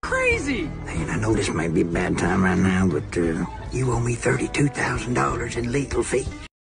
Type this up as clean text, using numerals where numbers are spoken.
crazy. Man, I know this may be a bad time right now, but you owe me $32,000 in legal fees.